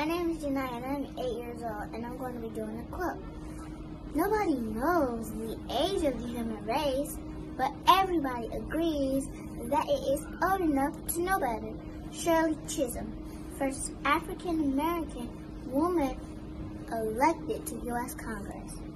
name is Janai and I'm 8 years old and I'm going to be doing a quote. Nobody knows the age of the human race, but everybody agrees that it is old enough to know better. Shirley Chisholm, first African American woman elected to U.S. Congress.